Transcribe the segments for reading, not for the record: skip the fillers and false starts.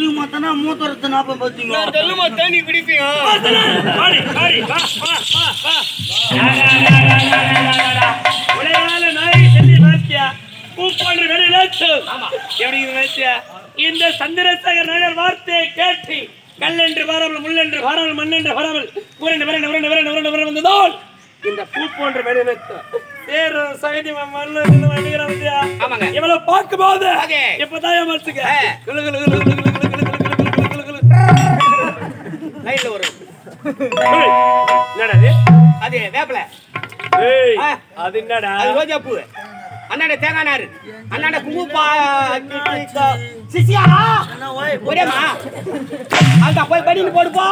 குடிக்க மாட்டானா மூத்தரத்தை நாப்ப பாத்தீங்க தெல்லு மாத்தா நீ குடிப்பீங்க உலகால நாய் செல்லி மாத்தியா பூ போன்ற வேலை நாச்சு எப்படி மாத்தியா இந்த சந்திரசேகர் நாயர் வார்த்தையை கேட்டு கல்லென்று வாராமல் முள்ளென்று வாராமல் மண்ணென்று வாராமல் உரண்டு விரண்டு உரண்டு விரண்டு உரண்டு விரண்டு வந்ததால் இந்த பூ போன்ற வேலை நாச்சு சேரு சகதி மண்ணு வண்டியா இவ்வளவு பார்க்கும்போது எப்பதான் மனசுக்கு லைன்ல வரும் என்னடா அது வேப்பல அது என்னடா அது ரோஜா பூ அண்ணாட தேங்காய் நாரு அண்ணாட குங்குப்பா சிசியா ஒரேமா அந்த போய் படின்னு போடுப்போ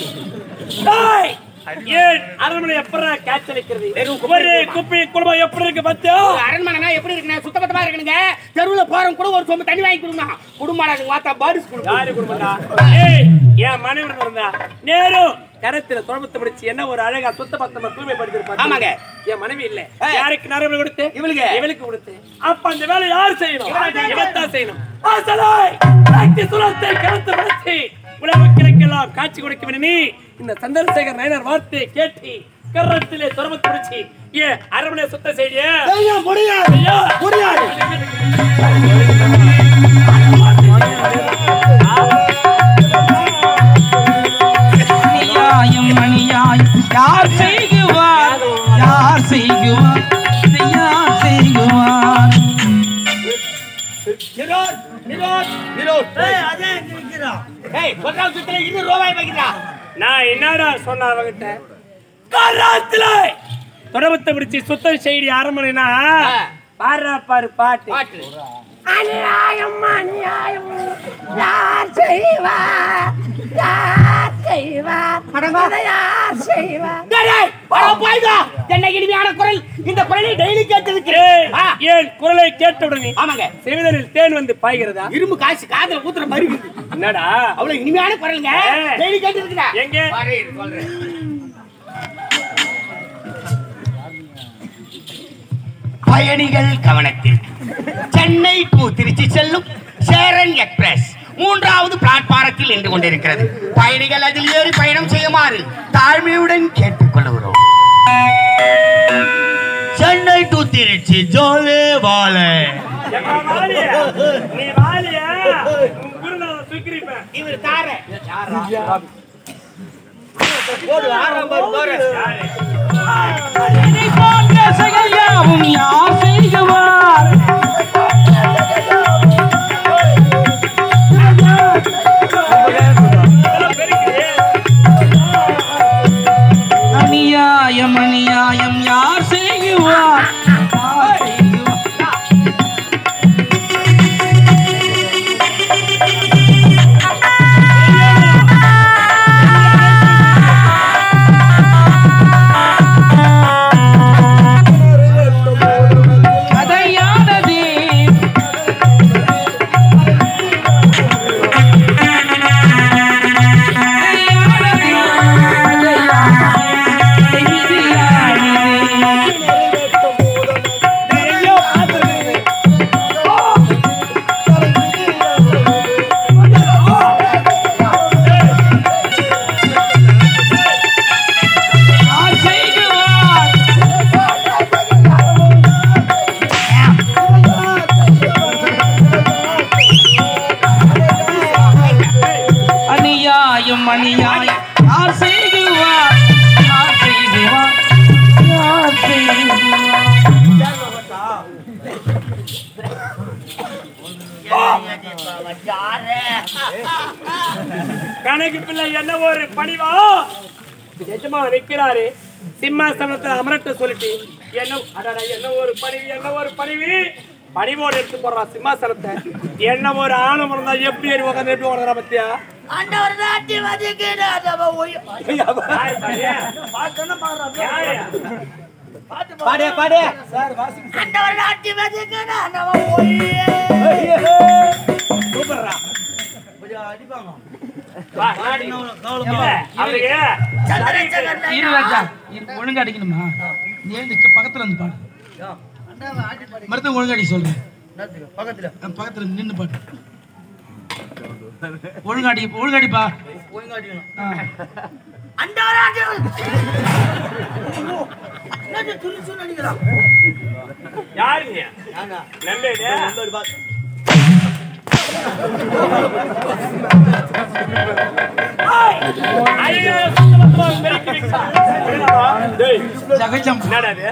ஏன் அரண்மனை எப்படா கேட்ச் அடிக்கிறது ஒரு குப்பை குடும்பம் எப்படி இருக்கு பத்தியா அரண்மனை எப்படி இருக்குண்ணே சுத்தபத்தமா இருக்குனுங்க தெருவுல போறவங்க கூட ஒரு சொம்பு தண்ணி வாங்கி கொடுங்க குடும்பம் வாத்தா பாரிஸ் யாரு குடும்பம்டா என் மனைவி இருந்தா நேரும் கரத்துல தொடர்பு பிடிச்சு என்ன ஒரு அழகா சுத்தபத்தமா தூய்மைப்படுத்திருப்பாங்க ஆமாங்க என் மனைவி இல்ல யாருக்கு நரம்பு கொடுத்து இவளுக்கு கொடுத்து அப்ப அந்த வேலை யார் செய்யணும் இவத்தான் செய்யணும் சுலத்தை கருத்து பிடிச்சி உலகத்திற்கெல்லாம் காட்சி கொடுக்க நீ இந்த சந்திரசேகர் நாயனார் வார்த்தையை கேட்டு கரத்திலே தொடர்பு பிடிச்சி ஏன் அரண்மனை சுத்த செய்ய முடியாது மணியாய் யார் செய்குவார் யார் செய்குவார் யார் செய்குவார் நான் என்னடா சொன்ன அவங்கிட்ட கராத்துல தொடர்பத்தை பிடிச்சி சுத்தம் செய்தி அரண்மனைனா பாரு பாரு பாட்டு அநியாயம் அநியாயம் யார் செய்வார் யார் செய்வார் யார் செய்வார் என்ன இனிமையான குரல் இந்த குரலை டெய்லி கேட்டிருக்கிறேன் ஏன் குரலை கேட்டவுடனே ஆமாங்க செவிதரில் தேன் வந்து பாய்கிறதா இரும்பு காசு காதல ஊத்துற மாதிரி என்னடா அவ்வளவு இனிமையான குரல்ங்க டெய்லி கேட்டிருக்கிறா எங்க சொல்றேன் பயணிகள் கவனத்தில் சென்னை டு திருச்சி செல்லும் சேரன் எக்ஸ்பிரஸ் 3வது பிளாட்பாரத்தில் நின்று கொண்டிருக்கிறது பயணிகள் அதில் ஏறி பயணம் செய்யுமாறு தாழ்மையுடன் கேட்டுக்கொள்கிறோம் சென்னை டு திருச்சி ஜோலே வாலே நீ வாலியா குருநாத சுக்கிரிப்ப இவர் கார போடு ஆரம்பம் போற இதை போன்ற செயல்யாவும் யார் செய்குவார் அநியாயம் அநியாயம் யார் செய்குவார் கணக்கு பிள்ளை என்ன ஒரு பணிவா எஜமா நிக்கிறாரு சிம்மாசனத்துல அமரட்ட சொல்லிட்டு என்ன ஒரு பணிவு பணிவோடு எடுத்து போடுறான் சிம்மாசனத்தை என்ன ஒரு ஆணம் இருந்தா எப்படி ஏறி உட்காந்து எப்படி உட்காந்துறா பத்தியா பாடே பாடே சூப்பர்ரா அடிப்பாங்க ஒழுங்கா அடிக்கணுமா பக்கத்துல இருந்து பாடு மருத்துவ ஒழுங்காடி சொல்றேன் பக்கத்துல நின்று பாடு ஒழுங்காடிப்பா. ஒழுங்காட்டிக்கணும். ஆ. அண்டாராஜு என்ன துணிச்சு நினைக்கிறான் யாருங்க நானா நல்லது நம்பர் பாஸ் ஜகஜம்.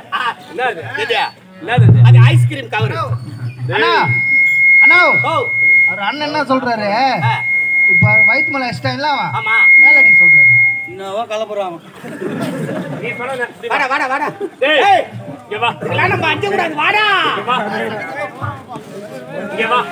அது ஐஸ்கிரீம் கவர். அண்ணா அண்ணா ஓ அவர் அண்ணன் என்ன சொல்றாரு ஆ, இப்ப வயிற்று மேல இஷ்டம் ஆமா மேலடி சொல்றாரு என்னவோ கலப்புறாங்க நீ சொன்ன வாடா வாடா வாடா. டேய் ஏய், இங்க வா இதெல்லாம் நம்ம அஞ்சு கூடாது. வாடா இங்க வா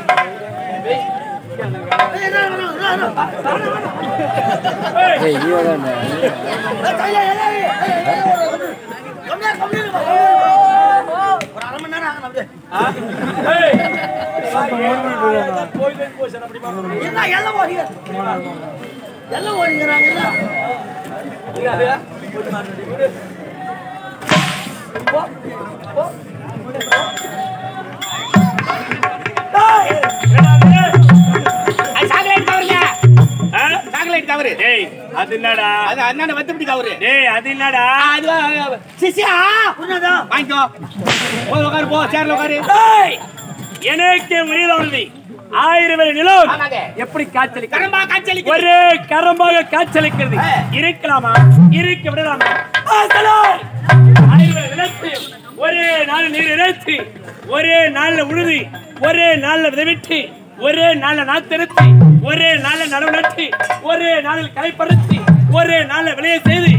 ஒரு அரை மணி நேரம் ஆகணும் அப்படியே ஏய் என்ன எல்லாம் ஓடிங்க எல்லாம் ஓடிக்கிறாங்க அது சாக்லேட் கவருங்க. ஆ? Chocolate cover. டேய் அது என்னடா அது அண்ணாண்ட வத்தப்படி கவரு. டேய் அது என்னடா அது சிசியா புரியாதா வாங்கிக்கோ. போய் உட்காரு, போ சேர்ல உட்காரு. டேய் எனக்கே முடியல 1000 வேலை நிலம் ஆமாங்க. எப்படி காய்ச்சலிக்க கரம்பா காய்ச்சலி. ஒரே கரமாக காய்ச்சலிக்கிறது இருக்கலாமா இருக்க விடலாமா ஆசலா 1000 வேலை நிலத்தையும் ஒரே நாள் நீர் இறைச்சி ஒரே நாள்ல உழுதி ஒரே நாள்ல விதைவிட்டு ஒரே நாள்ல நாத்தெடுத்து ஒரே நாள்ல நடவு நட்டு ஒரே நாளில் களை பறித்து ஒரே நாள்ல விளைய செய்து